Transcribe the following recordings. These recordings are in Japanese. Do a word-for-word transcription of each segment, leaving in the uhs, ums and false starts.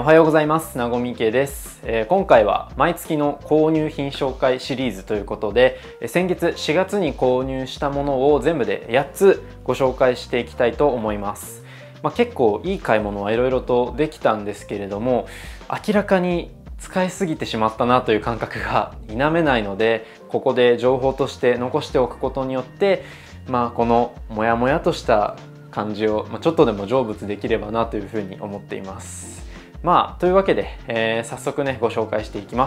おはようございます。なごみけです、えー、今回は毎月の購入品紹介シリーズということで、先月しがつに購入したものを全部でやっつご紹介していきたいと思います。まあ、結構いい買い物はいろいろとできたんですけれども、明らかに使いすぎてしまったなという感覚が否めないので、ここで情報として残しておくことによって、まあ、このモヤモヤとした感じを、まあ、ちょっとでも成仏できればなというふうに思っています。まあというわけで、えー、早速ねご紹介していきます。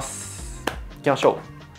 いきましょう。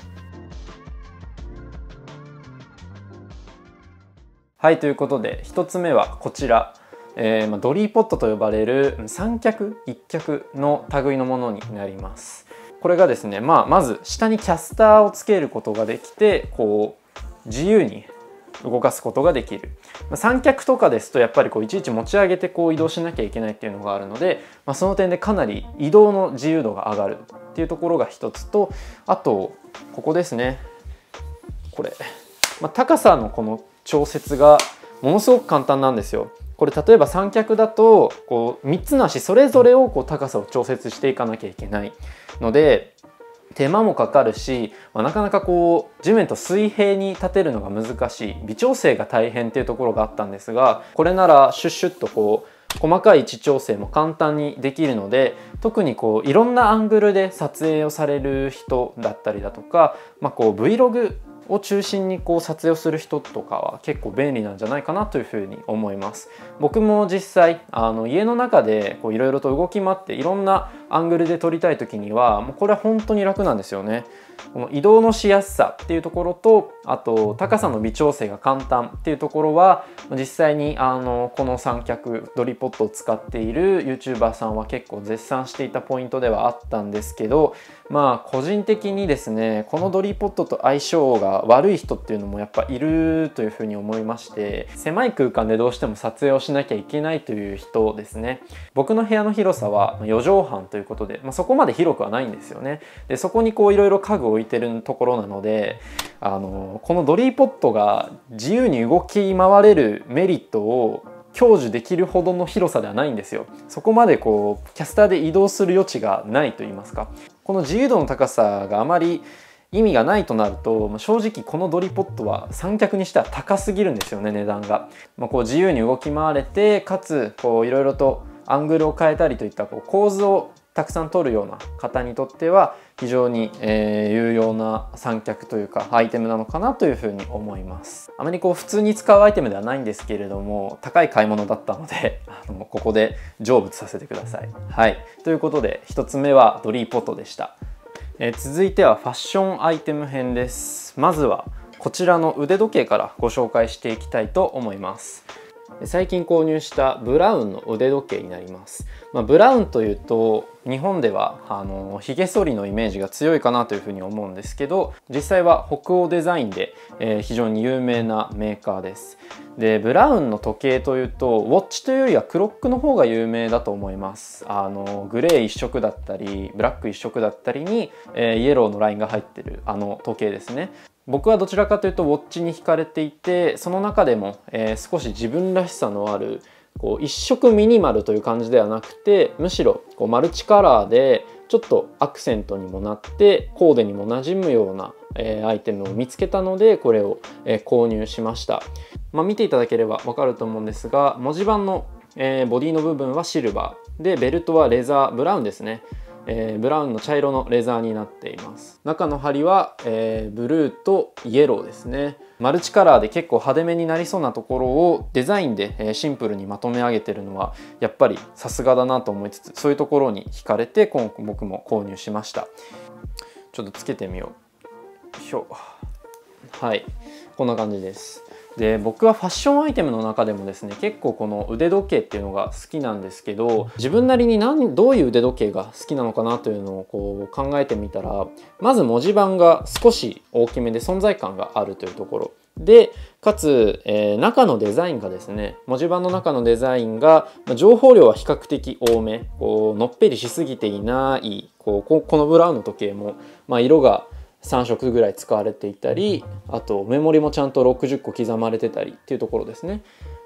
はい、ということでひとつめはこちら、えーまあ、ドリーポットと呼ばれる三脚一脚の類のものになります。これがですね、まあ、まず下にキャスターをつけることができて、こう自由に動かすことができる。三脚とかですとやっぱりこういちいち持ち上げてこう移動しなきゃいけないっていうのがあるので、まあ、その点でかなり移動の自由度が上がるっていうところが一つと、あとここですね、これ、まあ、高さのこの調節がものすごく簡単なんですよ。これ例えば三脚だとこうみっつの足それぞれをこう高さを調節していかなきゃいけないので手間もかかるし、まあ、なかなかこう地面と水平に立てるのが難しい、微調整が大変っていうところがあったんですが、これならシュッシュッとこう細かい位置調整も簡単にできるので、特にこういろんなアングルで撮影をされる人だったりだとか、まあ、こう Vlogを中心にこう撮影をする人とかは結構便利なんじゃないかなというふうに思います。僕も実際あの家の中でいろいろと動き回っていろんなアングルで撮りたい時にはもうこれは本当に楽なんですよね。この移動のしやすさっていうところと、あと高さの微調整が簡単っていうところは実際にあのこの三脚ドリポットを使っている YouTuber さんは結構絶賛していたポイントではあったんですけど、まあ個人的にですねこのドリポットと相性が悪い人っていうのもやっぱいるというふうに思いまして、狭い空間でどうしても撮影をしなきゃいけないという人ですね。僕の部屋の広さはよじょうはんということで、まあ、そこまで広くはないんですよね。でそこにこういろいろ家具を置いてるところなので、あのこのドリーポットが自由に動き回れるメリットを享受できるほどの広さではないんですよ。そこまでこうキャスターで移動する余地がないと言いますか、この自由度の高さがあまり意味がないとなると、正直このドリポットは三脚にしては高すぎるんですよね、値段が。まあ、こう自由に動き回れて、かつこういろいろとアングルを変えたりといったこう構図をたくさん撮るような方にとっては非常に、えー、有用な三脚というかアイテムなのかなというふうに思います。あまりこう普通に使うアイテムではないんですけれども、高い買い物だったのであのここで成仏させてください。はい、ということでひとつめはドリーポットでした。えー、続いてはファッションアイテム編です。まずはこちらの腕時計からご紹介していきたいと思います。最近購入したブラウンの腕時計になります。まあ、ブラウンというと日本ではあのひげ剃りのイメージが強いかなというふうに思うんですけど、実際は北欧デザインで、えー、非常に有名なメーカーです。でブラウンの時計というとウォッチというよりはクロックの方が有名だと思います。あのグレー一色だったりブラック一色だったりに、えー、イエローのラインが入ってるあの時計ですね。僕はどちらかというとウォッチに惹かれていて、その中でも、えー、少し自分らしさのあるこう一色ミニマルという感じではなくて、むしろこうマルチカラーでちょっとアクセントにもなってコーデにも馴染むような、えー、アイテムを見つけたのでこれを、えー、購入しました。まあ、見ていただければわかると思うんですが、文字盤の、えー、ボディの部分はシルバーで、ベルトはレザーブラウンですね。えー、ブラウンの茶色のレザーになっています。中の針は、えー、ブルーとイエローですね。マルチカラーで結構派手めになりそうなところをデザインで、えー、シンプルにまとめ上げてるのはやっぱりさすがだなと思いつつ、そういうところに惹かれて今回僕も購入しました。ちょっとつけてみよう。よいしょ。はい、こんな感じです。で僕はファッションアイテムの中でもですね結構この腕時計っていうのが好きなんですけど、自分なりに何どういう腕時計が好きなのかなというのをこう考えてみたら、まず文字盤が少し大きめで存在感があるというところで、かつ、えー、中のデザインがですね、文字盤の中のデザインが、まあ、情報量は比較的多め、こうのっぺりしすぎていないこう こ, このブラウンの時計も、まあ、色がさん色ぐらい使われていたり、あとメモリもちゃんとろくじゅっこ刻まれてたりっていうところですね。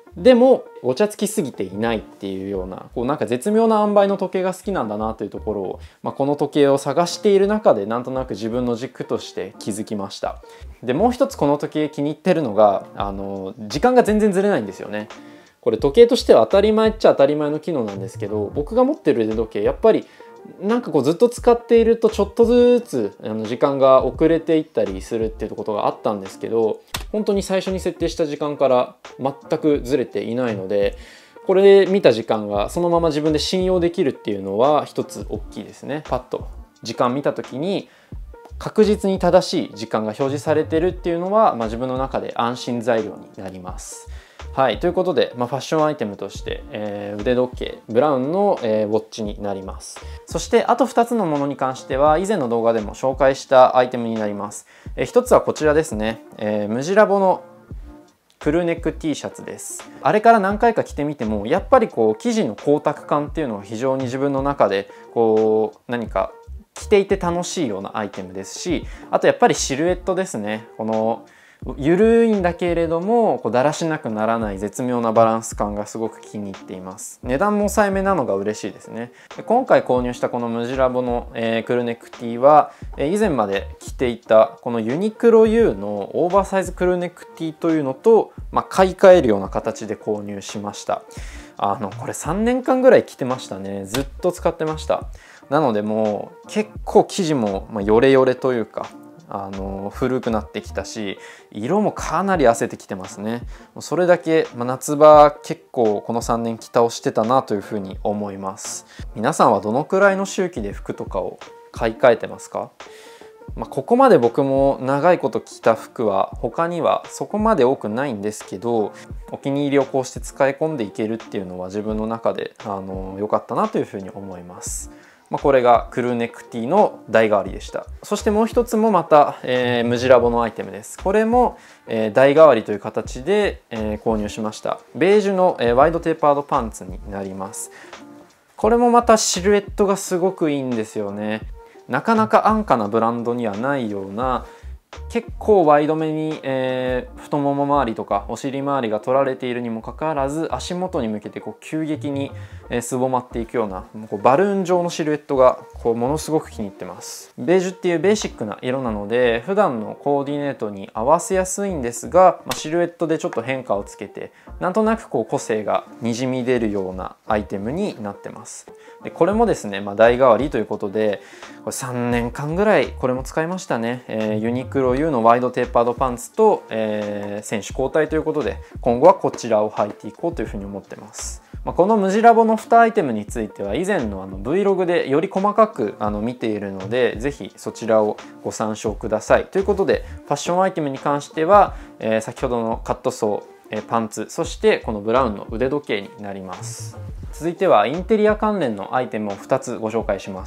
でもごちゃつきすぎていないっていうような、こうなんか絶妙な塩梅の時計が好きなんだなというところを、まあ、この時計を探している中でなんとなく自分の軸として気づきました。でもう一つこの時計気に入ってるのが、あの時間が全然ずれないんですよね。これ時計としては当たり前っちゃ当たり前の機能なんですけど、僕が持ってる腕時計やっぱりなんかこうずっと使っているとちょっとずつあの時間が遅れていったりするっていうことがあったんですけど、本当に最初に設定した時間から全くずれていないので、これで見た時間がそのまま自分で信用できるっていうのは一つ大きいですね。パッと時間見た時に確実に正しい時間が表示されてるっていうのは、まあ、自分の中で安心材料になります。はい、ということで、まあ、ファッションアイテムとして、えー、腕時計ブラウンの、えー、ウォッチになります。そしてあとふたつのものに関しては以前の動画でも紹介したアイテムになります。えー、ひとつはこちらですね、えー、ムジラボのクルーネック T シャツです。あれから何回か着てみてもやっぱりこう生地の光沢感っていうのは非常に自分の中でこう何か着ていて楽しいようなアイテムですし、あとやっぱりシルエットですね。この緩いんだけれどもこうだらしなくならない絶妙なバランス感がすごく気に入っています。値段も抑えめなのが嬉しいですね。で今回購入したこのムジラボの、えー、クルーネック T は、えー、以前まで着ていたこのユニクロ ユー のオーバーサイズクルーネック T というのと、まあ、買い替えるような形で購入しました。あのこれさんねんかんぐらい着てましたね。ずっと使ってました。なのでもう結構生地も、まあ、ヨレヨレというかあの古くなってきたし、色もかなり褪せてきてますね。それだけ、まあ、夏場結構このさんねん着倒してたなというふうに思います。皆さんはどのくらいの周期で服とかを買い替えてますか？まあ、ここまで僕も長いこと着た服は他にはそこまで多くないんですけど、お気に入りをこうして使い込んでいけるっていうのは自分の中であの良かったなというふうに思います。まあこれがクルーネック T の代替わりでした。そしてもう一つもまた、えー、ムジラボのアイテムです。これも、えー、代替わりという形で、えー、購入しました。ベージュの、えー、ワイドテーパードパンツになります。これもまたシルエットがすごくいいんですよね。なかなか安価なブランドにはないような結構ワイドめに、えー、太もも周りとかお尻周りが取られているにもかかわらず、足元に向けてこう急激に、えー、すぼまっていくようなこうバルーン状のシルエットがこうものすごく気に入ってます。ベージュっていうベーシックな色なので普段のコーディネートに合わせやすいんですが、まあ、シルエットでちょっと変化をつけてなんとなくこう個性がにじみ出るようなアイテムになってます。でこれもですね、まあ、代替わりということでこれさんねんかんぐらいこれも使いましたね。えー、ユニクロ ユー のワイドテーパードパンツと、えー、選手交代ということで今後はこちらを履いていこうというふうに思ってます。まあ、このムジラボのにアイテムについては以前のあの Vlog でより細かくあの見ているので、ぜひそちらをご参照ください。ということでファッションアイテムに関しては、えー、先ほどのカットソー、えー、パンツ、そしてこのブラウンの腕時計になります。続いてはインテリア関連のアイテムをふたつご紹介します。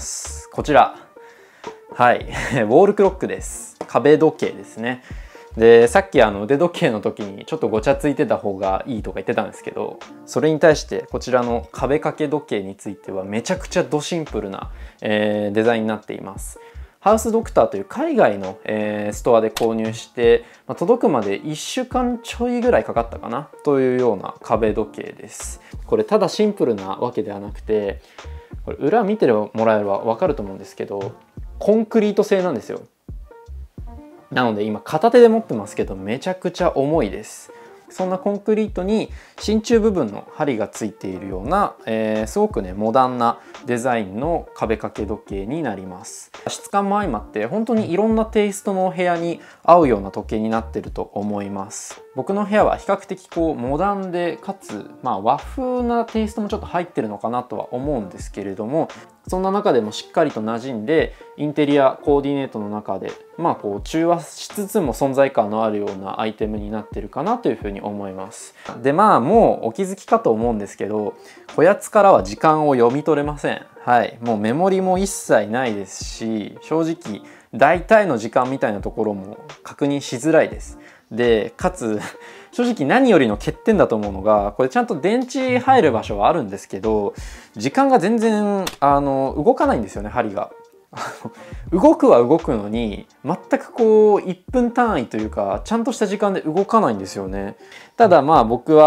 こちら、はいウォールクロックです。壁時計ですね。でさっきあの腕時計の時にちょっとごちゃついてた方がいいとか言ってたんですけど、それに対してこちらの壁掛け時計についてはめちゃくちゃドシンプルな、えー、デザインになっています。ハウスドクターという海外の、えー、ストアで購入して、まあ、届くまでいっしゅうかんちょいぐらいかかったかなというような壁時計です。これただシンプルなわけではなくて、これ裏見てもらえれば分かると思うんですけど、コンクリート製なんですよ。なので今片手で持ってますけどめちゃくちゃ重いです。そんなコンクリートに真鍮部分の針がついているような、えー、すごくねモダンなデザインの壁掛け時計になります。質感も相まって本当にいろんなテイストの部屋に合うような時計になってると思います。僕の部屋は比較的こうモダンでかつ、まあ、和風なテイストもちょっと入ってるのかなとは思うんですけれども、そんな中でもしっかりと馴染んでインテリアコーディネートの中でまあこう中和しつつも存在感のあるようなアイテムになってるかなというふうに思います。でまあもうお気づきかと思うんですけど、こやつからは時間を読み取れません。はい、もうメモリも一切ないですし、正直大体の時間みたいなところも確認しづらいです。でかつ正直何よりの欠点だと思うのが、これちゃんと電池入る場所はあるんですけど時間が全然あの動かないんですよね、針が。動くは動くのに全くこういっぷん単位というかちゃんとした時間で動かないんですよね。ただまあ僕は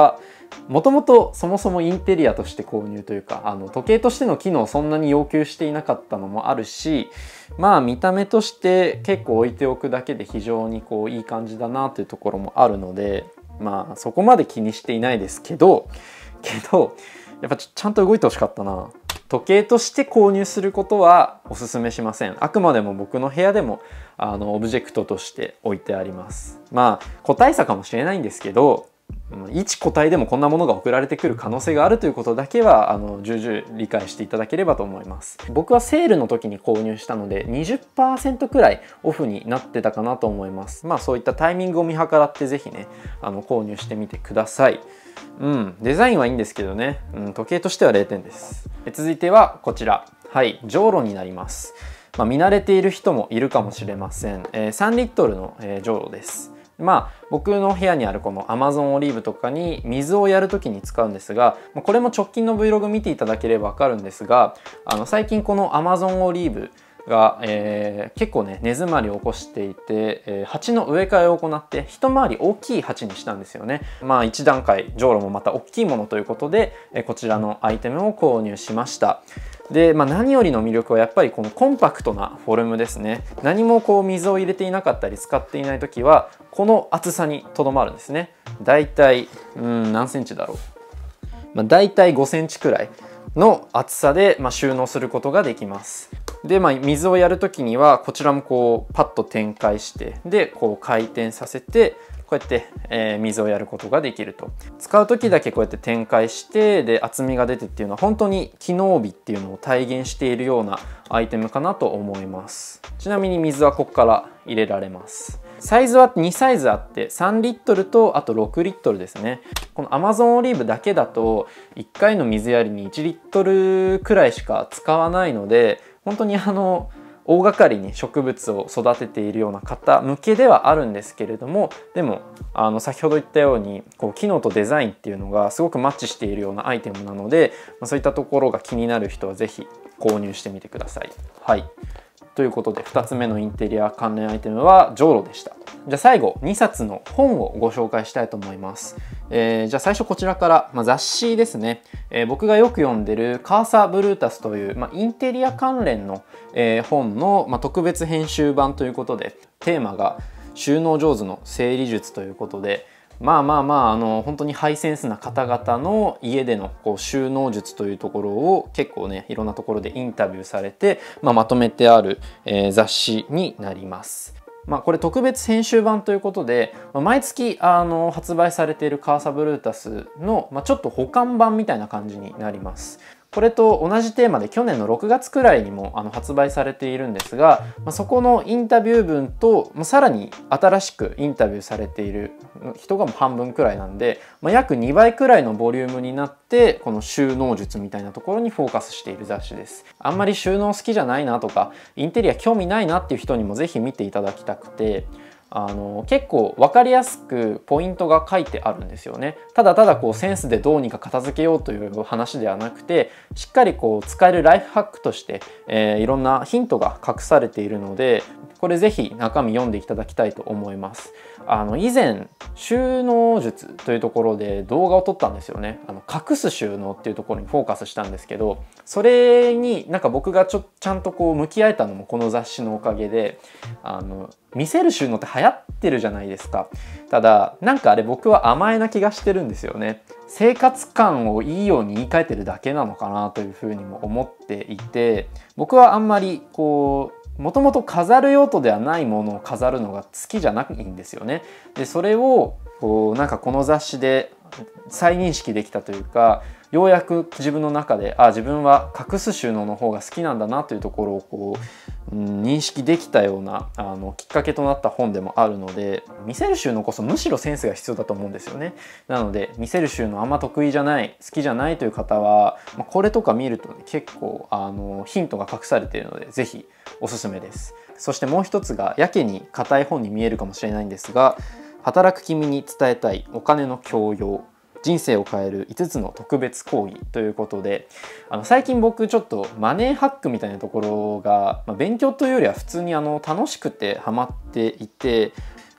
もともとそもそもインテリアとして購入というか、あの時計としての機能をそんなに要求していなかったのもあるし、まあ見た目として結構置いておくだけで非常にこういい感じだなというところもあるので、まあそこまで気にしていないですけどけどやっぱちゃんと動いてほしかったな。時計として購入することはおすすめしません。あくまでも僕の部屋でもあのオブジェクトとして置いてあります。まあ個体差かもしれないんですけど、一個体でもこんなものが送られてくる可能性があるということだけはあの重々理解していただければと思います。僕はセールの時に購入したので にじゅっパーセント くらいオフになってたかなと思います。まあそういったタイミングを見計らって是非ねあの購入してみてください。うん、デザインはいいんですけどね、うん、時計としてはれいてんです。続いてはこちら、はい、じょうろになります。まあ、見慣れている人もいるかもしれません。えー、さんリットルの、えー、じょうろです。まあ僕の部屋にあるこの アマゾン オリーブとかに水をやる時に使うんですが、これも直近の Vlog 見ていただければ分かるんですが、あの最近この アマゾン オリーブが、えー、結構ね根詰まりを起こしていて、えー、鉢の植え替えを行って一回り大きい鉢にしたんですよね。まあ一段階じょうろもまた大きいものということで、えー、こちらのアイテムを購入しました。で、まあ、何よりの魅力はやっぱりこのコンパクトなフォルムですね。何もこう水を入れていなかったり使っていない時はこの厚さにとどまるんですね。だいたいうん何センチだろう、まあ、だいたいごセンチくらいの厚さで、まあ、収納することができます。で、まあ、水をやる時にはこちらもこうパッと展開してでこう回転させてこうやって、えー、水をやることができると。使う時だけこうやって展開してで厚みが出てっていうのは本当に機能美っていうのを体現しているようなアイテムかなと思います。ちなみに水はここから入れられます。サイズはにサイズあってさんリットルとあとろくリットルですね。この アマゾン オリーブだけだといっかいの水やりにいちリットルくらいしか使わないので、本当にあの大掛かりに植物を育てているような方向けではあるんですけれども、でもあの先ほど言ったようにこう機能とデザインっていうのがすごくマッチしているようなアイテムなので、まあ、そういったところが気になる人は是非購入してみてください。はい、ということでふたつめのインテリア関連アイテムはじょうろでした。じゃあ最後にさつの本をご紹介したいと思います。えー、じゃあ最初こちらから、まあ、雑誌ですね、えー、僕がよく読んでるカーサ・ブルータスという、まあ、インテリア関連の、えー、本の、まあ、特別編集版ということで、テーマが収納上手の整理術ということで、まあまあまああの本当にハイセンスな方々の家でのこう収納術というところを結構ねいろんなところでインタビューされて、まあ、まとめてある、えー、雑誌になります。まあこれ特別編集版ということで、毎月あの発売されているカーサブルータスの、まあ、ちょっと保管版みたいな感じになります。これと同じテーマで去年のろくがつくらいにもあの発売されているんですが、まあ、そこのインタビュー文と、まあ、さらに新しくインタビューされている人がもう半分くらいなんで、まあ、約にばいくらいのボリュームになってこの収納術みたいなところにフォーカスしている雑誌です。あんまり収納好きじゃないなとかインテリア興味ないなっていう人にも是非見ていただきたくて、あの結構分かりやすくポイントが書いてあるんですよね。ただただこうセンスでどうにか片付けようという話ではなくて、しっかりこう使えるライフハックとして、えー、いろんなヒントが隠されているので、これぜひ中身読んでいただきたいと思います。あの以前収納術というところで動画を撮ったんですよね。あの隠す収納っていうところにフォーカスしたんですけど、それになんか僕がちょちゃんとこう向き合えたのもこの雑誌のおかげで、あの見せる収納って流行ってるじゃないですか。ただなんかあれ僕は甘えな気がしてるんですよね。生活感をいいように言い換えてるだけなのかなというふうにも思っていて、僕はあんまりこうもともと飾る用途ではないものを飾るのが好きじゃないんですよね。でそれをこうなんかこの雑誌で再認識できたというか、ようやく自分の中であ自分は隠す収納の方が好きなんだなというところをこう、うん、認識できたようなあのきっかけとなった本でもあるので、見せる収納こそむしろセンスが必要だと思うんですよね。なので見せる収納あんま得意じゃない好きじゃないという方は、まあ、これとか見ると、ね、結構あのヒントが隠されているので是非おすすめです。そしてもう一つがやけに硬い本に見えるかもしれないんですが、働く君に伝えたいお金の教養、人生を変えるいつつの特別講義ということで、あの最近僕ちょっとマネーハックみたいなところが、まあ、勉強というよりは普通にあの楽しくてハマっていて、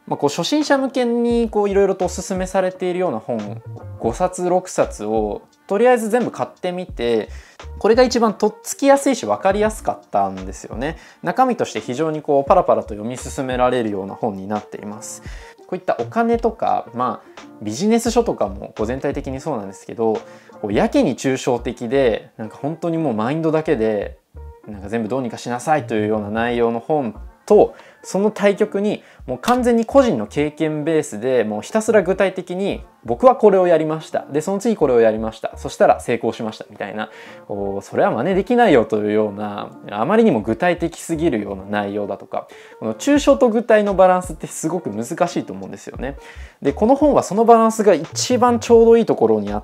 まあ、こう初心者向けにこういろいろとおすすめされているような本ごさつろくさつをとりあえず全部買ってみて、これが一番とっつきやすいし分かりやすかったんですよね。中身として非常にこうパラパラと読み進められるような本になっています。こういったお金とか、まあ、ビジネス書とかもこう全体的にそうなんですけど、こうやけに抽象的でなんか本当にもうマインドだけでなんか全部どうにかしなさいというような内容の本と、その対極にもう完全に個人の経験ベースでもうひたすら具体的に僕はこれをやりました、でその次これをやりました、そしたら成功しましたみたいな、こうそれは真似できないよというようなあまりにも具体的すぎるような内容だとか、この抽象と具体のバランスってすごく難しいと思うんですよね。でこの本はそのバランスが一番ちょうどいいところにあって、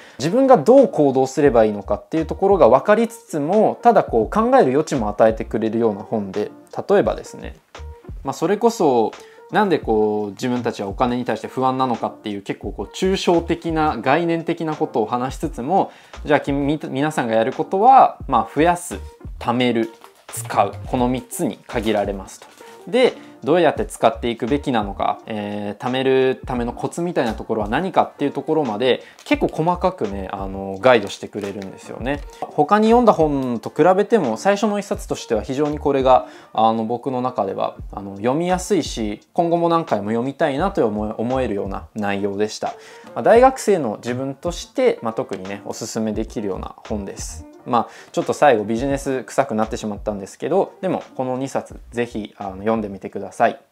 自分がどう行動すればいいのかっていうところが分かりつつも、ただこう考える余地も与えてくれるような本で、例えばですね、まあ、それこそなんでこう自分たちはお金に対して不安なのかっていう結構こう抽象的な概念的なことを話しつつも、じゃあ君皆さんがやることは、まあ、増やす、貯める、使う、このみっつに限られますと。でどうやって使っていくべきなのか、えー、貯めるためのコツみたいなところは何かっていうところまで結構細かくね、あのガイドしてくれるんですよね。他に読んだ本と比べても最初の一冊としては非常にこれがあの僕の中ではあの読みやすいし、今後も何回も読みたいなと思え思えるような内容でした。まあ、大学生の自分として、まあ、特にねおすすめできるような本です。まあちょっと最後ビジネス臭くなってしまったんですけど、でもこのにさつぜひあの読んでみてください。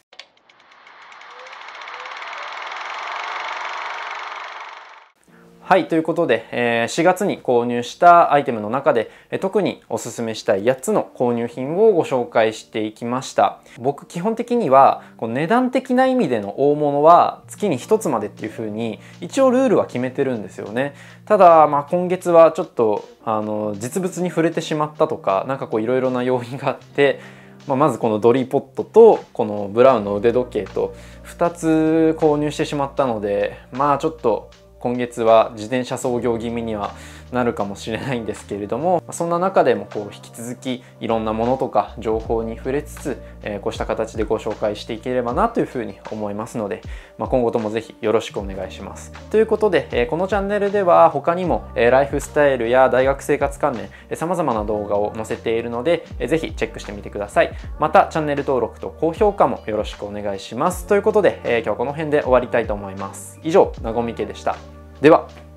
はい、ということで、えー、しがつに購入したアイテムの中で、えー、特におすすめしたいやっつの購入品をご紹介していきました。僕基本的にはこう値段的な意味での大物は月にひとつまでっていう風に一応ルールは決めてるんですよね。ただ、まあ、今月はちょっとあの実物に触れてしまったとか、なんかこういろいろな要因があって、まあ、まずこのドリーポットとこのブラウンの腕時計とふたつ購入してしまったので、まあちょっと今月は自転車操業気味にはなるかもしれないんですけれども、そんな中でもこう引き続きいろんなものとか情報に触れつつ、えー、こうした形でご紹介していければなというふうに思いますので、まあ、今後ともぜひよろしくお願いします。ということで、えー、このチャンネルでは他にも、えー、ライフスタイルや大学生活関連さまざまな動画を載せているので、えー、ぜひチェックしてみてください。またチャンネル登録と高評価もよろしくお願いします。ということで、えー、今日はこの辺で終わりたいと思います。以上、なごみけでした。では。